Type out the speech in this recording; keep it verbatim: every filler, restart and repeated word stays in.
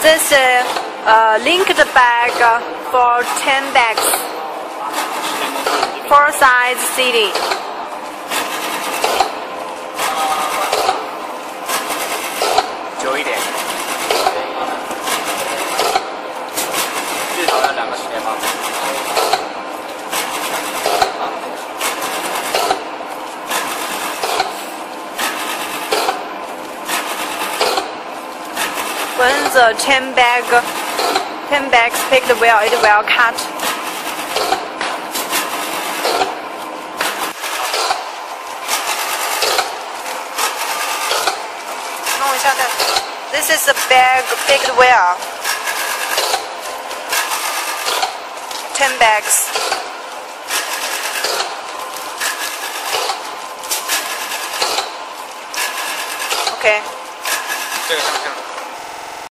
This is a linked bag for ten bags. Four size seating. 久一点。至少要两个时间吗？ When the ten bag, ten bags picked well, it will cut. 弄一下看 This is a bag picked well. Ten bags. Okay. 这个像不像？